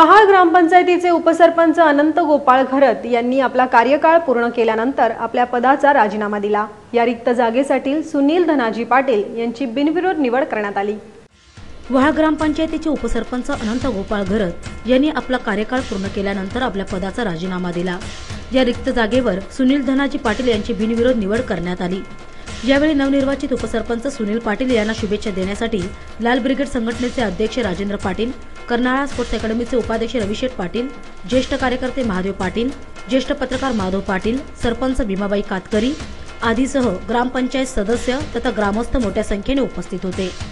वहाळ ग्रामपंचायतीचे उपसरपंच अनंत गोपाळ घरत यांनी आपला कार्यकाळ पूर्ण केल्यानंतर आपल्या पदाचा राजीनामा दिला। या रिक्त जागेसाठी सुनील धनाजी पाटील यांची बिनविरोध निवड करण्यात आली। वहाळ ग्रामपंचायतीचे उपसरपंच अनंत गोपाळ घरत यांनी आपला कार्यकाळ पूर्ण केल्यानंतर आपल्या पदाचा राजीनामा दिला। या रिक्त जागेवर सुनील धनाजी पाटील यांची बिनविरोध निवड करण्यात आली। यावेळी नवनिर्वाचित उपसरपंच सुनील पाटील यांना शुभेच्छा देण्यासाठी लाल ब्रिगेड संघटनेचे अध्यक्ष राजेंद्र पाटील, कर्नाळा स्पोर्ट्स अकॅडमीचे उपाध्यक्ष रविशेठ पाटील, ज्येष्ठ कार्यकर्ते महादेव पाटील, ज्येष्ठ पत्रकार माधव पाटील, सरपंच भीमाबाई कातकरी आदीसह ग्रामपंचायत सदस्य तथा ग्रामस्थ मोठ्या संख्येने उपस्थित होते।